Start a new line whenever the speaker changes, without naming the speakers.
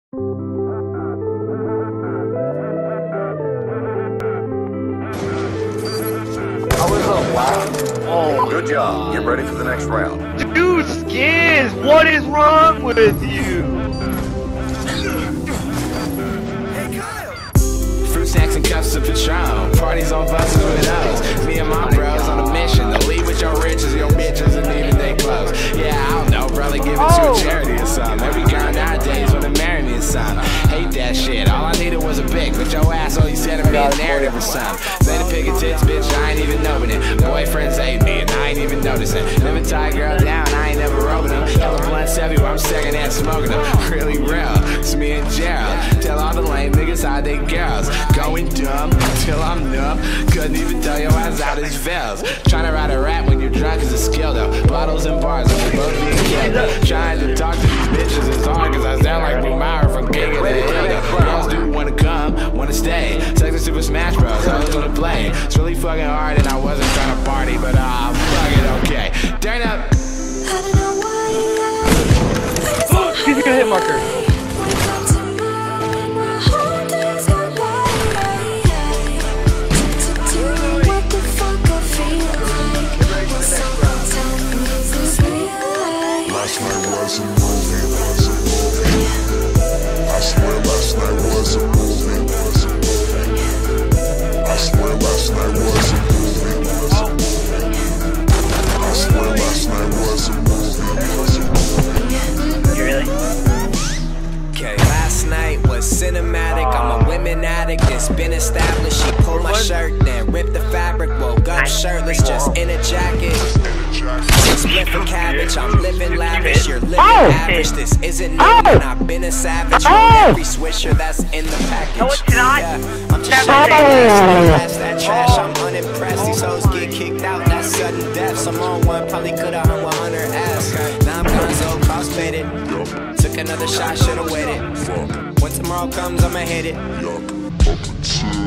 Oh, good job. Get ready for the next round.
Dude, Skiz, what is wrong with you?
Fruit snacks and cups of Patron. Parties on buses with us. Me and my bros on a mission to leave with your riches, your bitches, and even they clothes. Yeah, I don't know, probably give it to a charity or something. Every girl nowadays wanna marry me or something. Hate that shit. All I needed was a pic, but your ass all you said to me a narrative or something. Say the pick of tits, bitch, I ain't even knowing it. Boyfriends hate me, and I ain't even noticing. Never tie a girl down, I ain't never roving them. Hella blunts everywhere, I'm second hand smoking them. Really real, it's me and Gerald. Tell all the lame niggas how they girls. Going dumb till I'm numb. Couldn't even tell your ass out his veils. Trying to write a rap when you're drunk is a skill though. Bottles and bars and we both being killed. Trying to talk to these bitches is hard cause I sound like Boomer from King of the Hill. Girls do wanna come, wanna stay. Take the Super Smash Bros, I was gonna play. It's really fucking hard and I wasn't trying to party, but fuck it, okay. Turn up.
She's a good Hitmarker.
Last night was a movie. I swear last night was a movie. I swear last night was a movie. I swear last night was a movie.
You really?
Okay, last night was cinematic. I'm a women addict, it's been established. She pulled my shirt, then ripped the fabric. Woke up shirtless, just in a jacket. Split for cabbage, I'm living lavish. You're living average, this isn't new. And I've been a savage on every swisher that's in the package. Yeah, I'm just past that trash, I'm unimpressed. These hoes get kicked out, that's sudden death. Some on one probably could've hung 100 ass. Now I'm gonzo, cross faded. Took another shot, should've waited. When tomorrow comes, I'ma hit it.